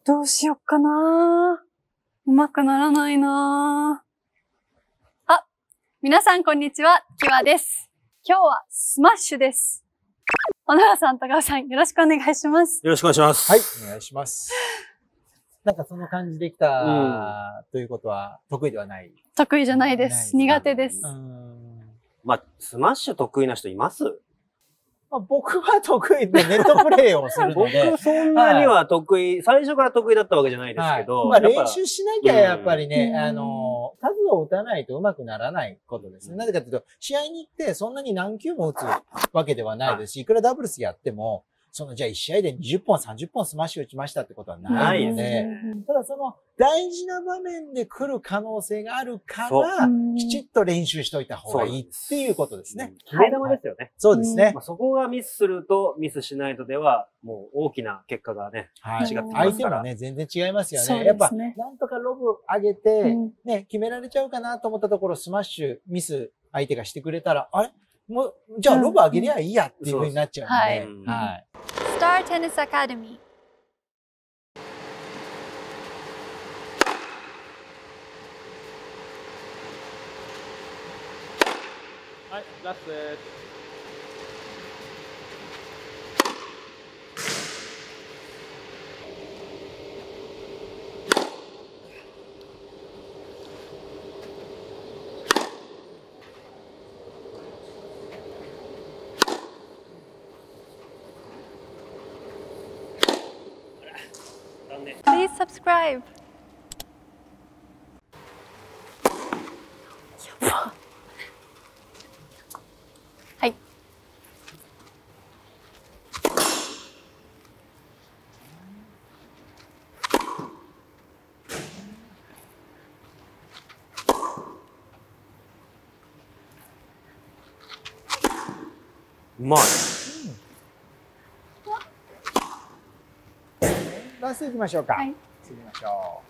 どうしよっかな。うまくならないな。あ、皆さんこんにちは、キワです。今日はスマッシュです。小野さん、高尾さん、よろしくお願いします。 よろしくお願いします。 はい、お願いします。なんかその感じできた、ということは得意ではない？ 得意じゃないです。苦手です。 まあ、スマッシュ得意な人います？ まあ、僕は得意でネットプレイをするので。 僕そんなには得意、最初から得意だったわけじゃないですけど。 まあ練習しなきゃやっぱりね、数を打たないと上手くならないことですね。なぜかというと、試合に行ってそんなに何球も打つわけではないですし、いくらダブルスやっても、じゃあ1試合で20本、30本スマッシュ打ちましたってことはないので、ただ大事な場面で来る可能性があるから、きちっと練習しといた方がいいっていうことですね。 決め球ですよね。 そうですね。 そこがミスすると、ミスしないとでは、もう大きな結果がね、違ってきますから。 相手もね、全然違いますよね。やっぱ、なんとかロブ上げて、ね、決められちゃうかなと思ったところ、スマッシュ、ミス相手がしてくれたら、あれもう、じゃあロブ上げりゃいいやっていう風になっちゃうんで。はい。 Star Tennis Academy。 はい、ラストです。 Please subscribe. はい。 うまい。 ラスト行きましょうか。 はい。 行きましょ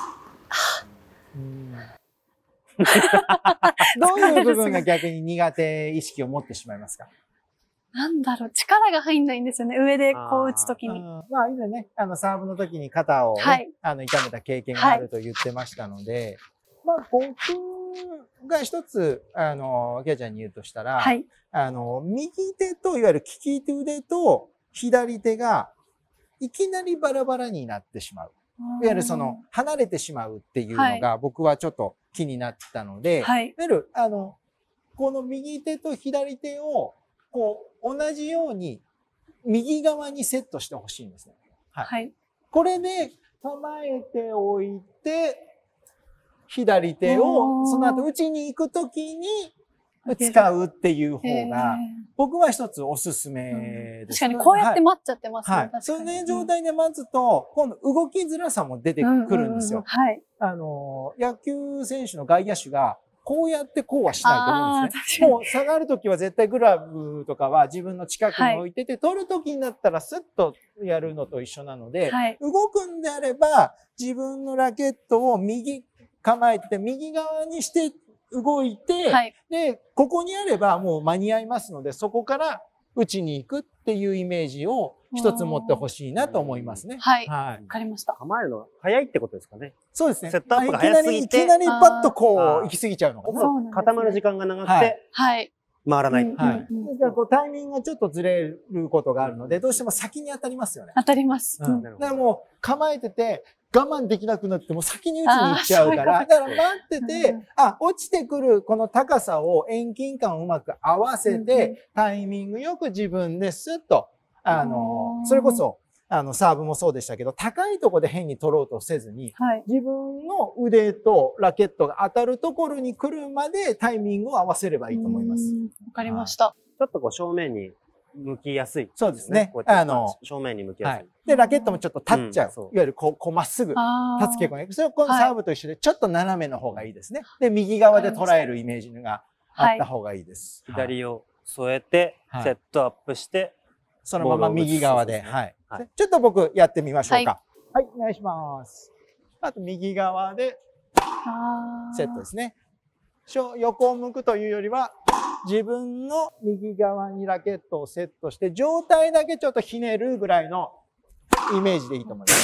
う。どういう部分が逆に苦手意識を持ってしまいますか？ なんだろう、力が入んないんですよね。上でこう打つときに。 まあ以前ね、サーブの時に肩を、ね、痛めた経験があると言ってましたので、まあ僕が一つ、キャちゃんに言うとしたら、右手と、いわゆる利き腕と左手が、いきなりバラバラになってしまう。いわゆる離れてしまうっていうのが僕はちょっと気になったので、いわゆる、この右手と左手を、同じように右側にセットしてほしいんですね。はい。これで構えておいて、左手をその後打ちに行くときに使うっていう方が、僕は一つおすすめです。 確かにこうやって待っちゃってますね。 はい。そういう状態で待つと、今度動きづらさも出てくるんですよ。 はい。 野球選手の外野手が、こうやってこうはしないと思うんですね。もう下がるときは絶対グラブとかは自分の近くに置いてて、取るときになったらスッとやるのと一緒なので、動くんであれば自分のラケットを右構えて右側にして動いて、で、ここにあればもう間に合いますので、そこから打ちに行くっていうイメージを一つ持ってほしいなと思いますね。 はい。わかりました。 構えるの早いってことですかね。 そうですね。 セットアップが早すぎて。 いきなりパッと行き過ぎちゃうのかな。 固まる時間が長くて、回らない。 ですからタイミングがちょっとずれることがあるので、どうしても先に当たりますよね。 当たります。 だからもう構えてて、我慢できなくなっても先に打ちに行っちゃうから、だから待ってて、落ちてくるこの高さを遠近感をうまく合わせて、タイミングよく自分でスッと、それこそ、サーブもそうでしたけど、高いところで変に取ろうとせずに、自分の腕とラケットが当たるところに来るまでタイミングを合わせればいいと思います。 わかりました。 ちょっと正面に向きやすい。 そうですね。 正面に向きやすい。 で、ラケットもちょっと立っちゃう。いわゆるこうまっすぐ立つ傾向がいく。それをこのサーブと一緒でちょっと斜めの方がいいですね。で、右側で捉えるイメージがあった方がいいです。 左を添えて、セットアップして、 そのまま右側で。ちょっと僕やってみましょうか。はい、お願いします。あと右側でセットですね。横を向くというよりは、自分の右側にラケットをセットして、上体だけちょっとひねるぐらいのイメージでいいと思います。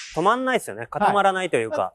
止まんないですよね。固まらないというか。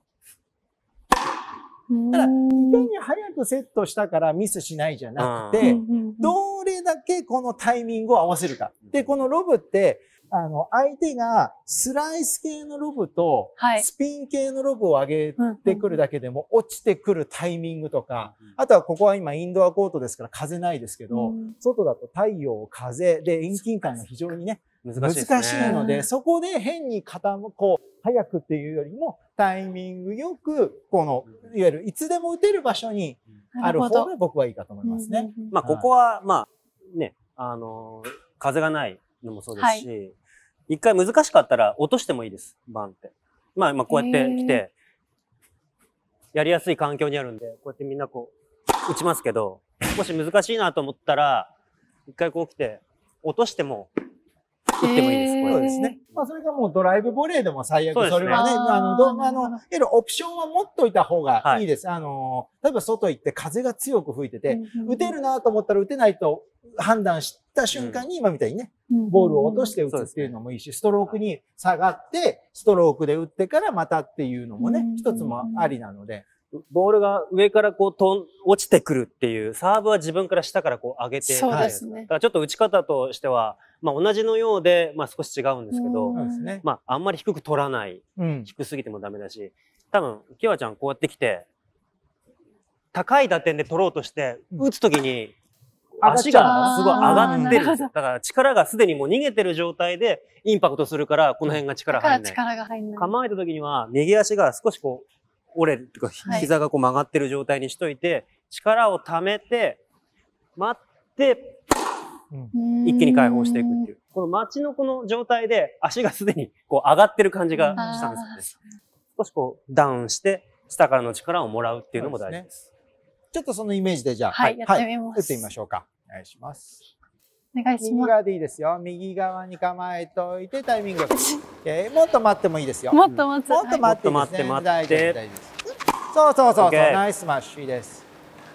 ただ、いかに早くセットしたからミスしないじゃなくて、どれだけこのタイミングを合わせるか。で、このロブって、相手がスライス系のロブとスピン系のロブを上げてくるだけでも落ちてくるタイミングとか、あとはここは今インドアコートですから風ないですけど、外だと太陽、風で遠近感が非常にね、難しいので、そこで変に早くっていうよりもタイミングよく、いわゆるいつでも打てる場所にある方が僕はいいかと思いますね。 まあここは、まあね、風がないのもそうですし、一回難しかったら落としてもいいです、バンって。まあこうやって来て、やりやすい環境にあるんで、こうやってみんなこう、打ちますけど、もし難しいなと思ったら、一回こう来て、落としても、打ってもいいです、これ。 そうですね。まあそれがもうドライブボレーでも最悪、それはね、いわゆるオプションは持っといた方がいいです。例えば外行って風が強く吹いてて、打てるなと思ったら打てないと判断した瞬間に今みたいにね、ボールを落として打つっていうのもいいし、ストロークに下がって、ストロークで打ってからまたっていうのもね、一つもありなので。 ボールが上からこう落ちてくるっていう、サーブは自分から下からこう上げて。 そうですね。 だからちょっと打ち方としては、まあ同じのようで、まあ少し違うんですけど、まああんまり低く取らない。低すぎてもダメだし、多分、キワちゃんこうやってきて、高い打点で取ろうとして、打つときに、足がすごい上がってるんですよ。だから力がすでにもう逃げてる状態でインパクトするから、この辺が力入んない。構えたときには、右足が少しこう、折れるとか、膝がこう曲がってる状態にしといて、力を溜めて、待って、一気に解放していくっていう。この待ちのこの状態で足がすでにこう上がってる感じがしたんですよね。少しこうダウンして、下からの力をもらうっていうのも大事です。 ちょっとそのイメージでじゃあ、 はい、やってみます。 打ってみましょうか。お願いします。 お願いします。 右側でいいですよ。右側に構えといてタイミングよく。もっと待ってもいいですよ。 もっと待って。 もっと待っていいですね。大丈夫です。そう。ナイスマッシュです。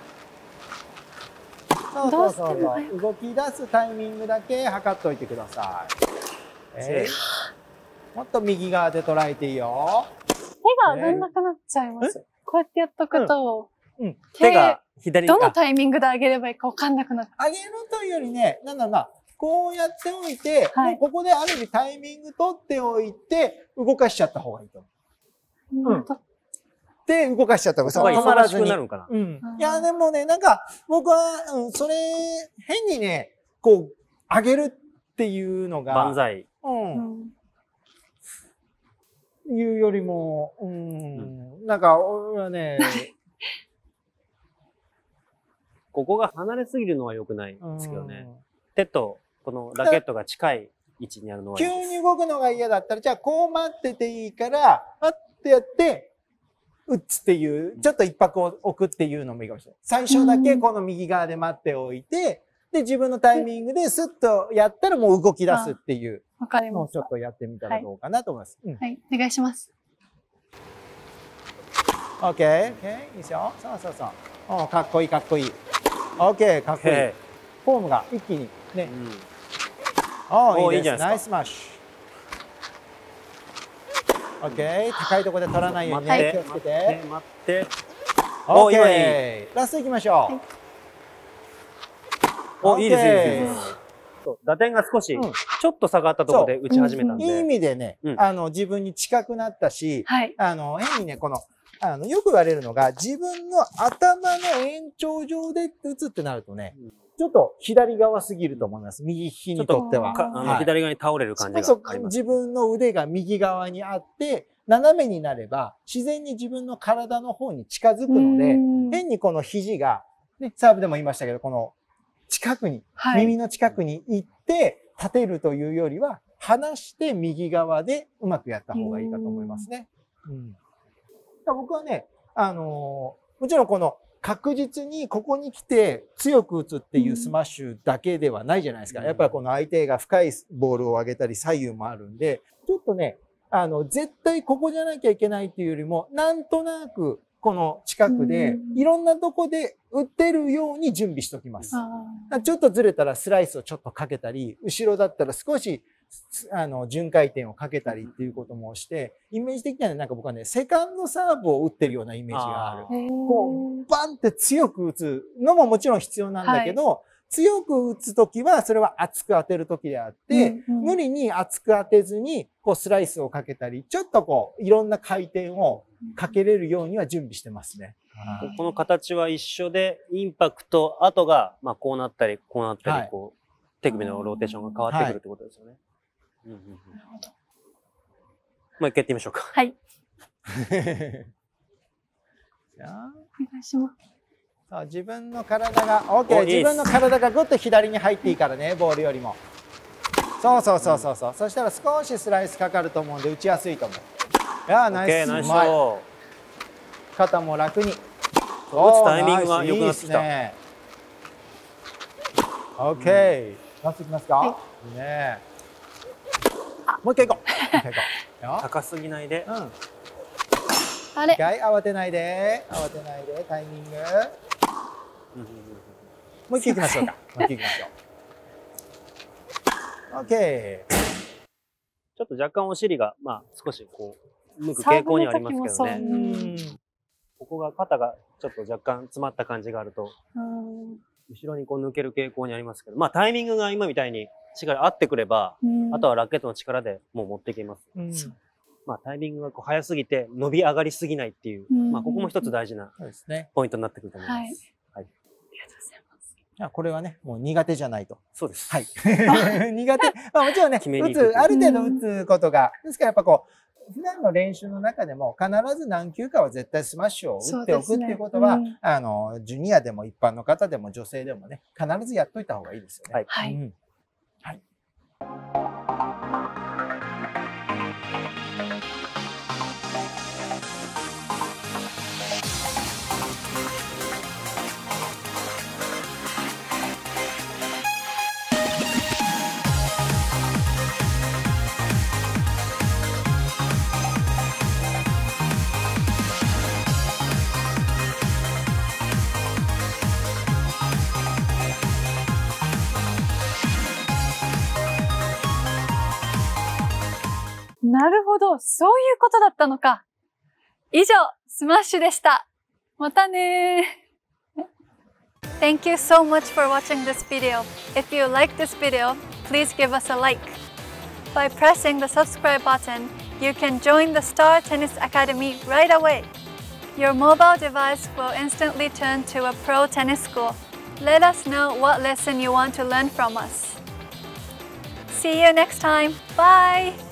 そう。動き出すタイミングだけ測っておいてください。もっと右側で捉えていいよ。 手が上がんなくなっちゃいます。こうやってやっとくと、 手が左に。 どのタイミングで上げればいいか分かんなくなる。 上げるというよりね、こうやっておいて、ここである意味タイミング取っておいて、動かしちゃった方がいいと思う。で、動かしちゃった方がいい。止まらずに。いや、でもね、僕は、それ、変にね、こう、上げるっていうのが。 万歳。 いうよりも、俺はね、 ここが離れすぎるのは良くないんですけどね。手と、このラケットが近い位置にあるのは。 急に動くのが嫌だったら、じゃあこう待ってていいから、待ってやって、打つっていう、ちょっと一泊を置くっていうのもいいかもしれない。最初だけこの右側で待っておいて、で、自分のタイミングでスッとやったらもう動き出すっていう。 わかります。 もうちょっとやってみたらどうかなと思います。 はい、お願いします。 OK。いいですよ。そう。かっこいい。OK、かっこいい。フォームが一気にね。いいです。ナイスマッシュ。OK。高いところで取らないようにね。気をつけて。 待って。 OK。ラスト行きましょう。いいです。打点が少し、ちょっと下がったところで打ち始めたんで。 いい意味でね、自分に近くなったし、変にね、よく言われるのが、自分の頭の延長上で打つってなるとね、ちょっと左側すぎると思います。右利きにとっては。 左側に倒れる感じがあります。 自分の腕が右側にあって、斜めになれば、自然に自分の体の方に近づくので、変にこの肘が、ね、サーブでも言いましたけど、この近くに、耳の近くに行って立てるというよりは、離して右側でうまくやった方がいいかと思いますね。僕はね、もちろんこの確実にここに来て強く打つっていうスマッシュだけではないじゃないですか。やっぱりこの相手が深いボールを上げたり左右もあるんで、ちょっとね、絶対ここじゃなきゃいけないっていうよりも、なんとなくこの近くでいろんなとこで打てるように準備しておきます。ちょっとずれたらスライスをちょっとかけたり、後ろだったら少し巡回転をかけたりっていうこともして、イメージ的にはなんか僕はね、セカンドサーブを打ってるようなイメージがある。こう、バンって強く打つのももちろん必要なんだけど、強く打つときは、それは厚く当てるときであって、無理に厚く当てずに、こうスライスをかけたり、ちょっとこう、いろんな回転をかけれるようには準備してますね。 この形は一緒で、インパクト後が、まあこうなったり、こうなったり、こう、手首のローテーションが変わってくるってことですよね。もう一回やってみましょうか。 はい。 じゃあ、 お願いします。 そう、自分の体が、OK。自分の体がぐっと左に入っていいからね、ボールよりも。そうそうそうそうそう。そしたら少しスライスかかると思うんで、打ちやすいと思う。いやー、ナイス。 ナイスショー。 肩も楽に。 打つタイミングが良くなってきた。 OK。出してきますか？いいね。もう一回行こう。もう一回行こう。 高すぎないで。 あれ？ 一回慌てないで。慌てないで。タイミング。もう一回行きましょうか。もう一回行きましょう。OK。 ちょっと若干お尻が、まあ少しこう、向く傾向にはありますけどね。ここが肩がちょっと若干詰まった感じがあると、後ろにこう抜ける傾向にありますけど、まあタイミングが今みたいにしっかり合ってくれば、あとはラケットの力でもう持っていけます。まあタイミングがこう早すぎて伸び上がりすぎないっていう、まあここも一つ大事なポイントになってくると思います。はい。ありがとうございます。これはね、もう苦手じゃないと。 そうです。 はい。苦手。まあもちろんね、ある程度打つことが、ですからやっぱこう、普段の練習の中でも必ず何球かは絶対スマッシュを打っておくっていうことは、ジュニアでも一般の方でも女性でもね、必ずやっといた方がいいですよね。 はい。 はい。 なるほど。そういうことだったのか。以上、スマッシュでした。またねー。Thank you so much for watching this video. If you like this video, please give us a like. By pressing the subscribe button, you can join the Star Tennis Academy right away. Your mobile device will instantly turn to a pro tennis school. Let us know what lesson you want to learn from us. See you next time. Bye!